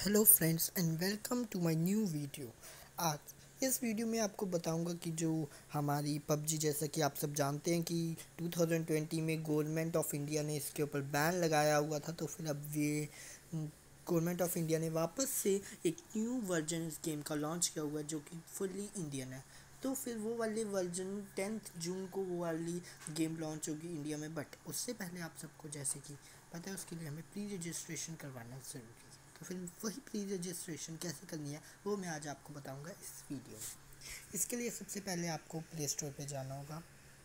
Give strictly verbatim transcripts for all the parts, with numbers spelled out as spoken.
Hello friends and welcome to my new video. आज इस video में आपको बताऊंगा कि जो हमारी पबजी, जैसा कि आप सब जानते हैं कि टू थाउज़ेंड ट्वेंटी में गवर्नमेंट ऑफ इंडिया ने इसके ऊपर बैन लगाया हुआ था। तो फिर अब ये गवर्नमेंट ऑफ इंडिया ने वापस से एक न्यू वर्जन इस गेम का लॉन्च किया हुआ है जो कि फुल्ली इंडियन है। तो फिर वो वाले वर्जन टेंथ जून को वो वाली गेम लॉन्च होगी इंडिया में। बट उससे पहले आप सबको जैसे कि पता है, उसके लिए हमें प्री रजिस्ट्रेशन करवाना ज़रूरी है। तो फिर वही प्री रजिस्ट्रेशन कैसे करनी है वो मैं आज आपको बताऊंगा इस वीडियो में। इसके लिए सबसे पहले आपको प्ले स्टोर पे जाना होगा।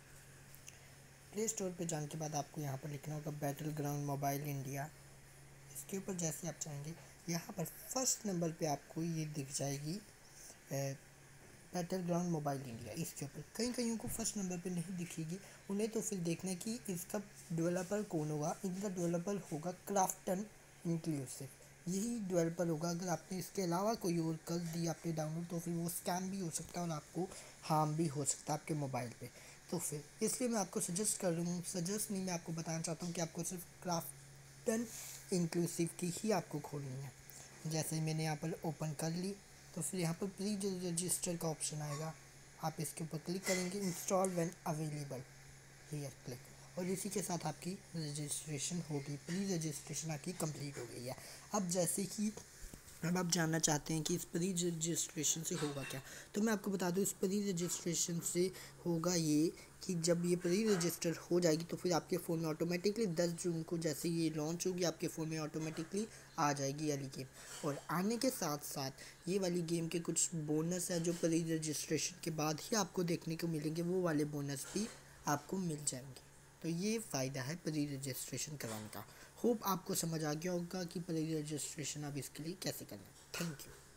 प्ले स्टोर पे जाने के बाद आपको यहाँ पर लिखना होगा बैटल ग्राउंड मोबाइल इंडिया। इसके ऊपर जैसे आप चाहेंगे, यहाँ पर फर्स्ट नंबर पे आपको ये दिख जाएगी बैटल ग्राउंड मोबाइल इंडिया। इसके ऊपर कई कईयों को फर्स्ट नंबर पे नहीं दिखेगी, उन्हें तो फिर देखना है कि इसका डेवलपर कौन होगा। इनका डेवलपर होगा क्राफ्टन इंक्लूसिव, यही डेवलपर होगा। अगर आपने इसके अलावा कोई और कर दी आपने डाउनलोड तो फिर वो स्कैम भी हो सकता है और आपको हार्म भी हो सकता है आपके मोबाइल पे। तो फिर इसलिए मैं आपको सजेस्ट कर रहा हूँ, सजेस्ट नहीं, मैं आपको बताना चाहता हूँ कि आपको सिर्फ क्राफ्टन इंक्लूसिव की ही आपको खोलनी है। जैसे ही मैंने यहाँ पर ओपन कर ली तो फिर यहाँ पर प्री रजिस्टर का ऑप्शन आएगा। आप इसके ऊपर क्लिक करेंगे, install when available, here click, और इसी के साथ आपकी रजिस्ट्रेशन होगी। प्री रजिस्ट्रेशन आपकी कंप्लीट हो गई है। अब जैसे कि अब आप जानना चाहते हैं कि इस प्री रजिस्ट्रेशन से होगा क्या, तो मैं आपको बता दूं इस प्री रजिस्ट्रेशन से होगा ये कि जब ये प्री रजिस्टर हो जाएगी तो फिर आपके फ़ोन में ऑटोमेटिकली दस जून को जैसे ये लॉन्च होगी आपके फ़ोन में ऑटोमेटिकली आ जाएगी वाली गेम। और आने के साथ साथ ये वाली गेम के कुछ बोनस है जो प्री रजिस्ट्रेशन के बाद ही आपको देखने को मिलेंगे, वो वाले बोनस भी आपको मिल जाएंगे। तो ये फ़ायदा है प्री रजिस्ट्रेशन कराने का। होप आपको समझ आ गया होगा कि प्री रजिस्ट्रेशन आप इसके लिए कैसे करना है। Thank you.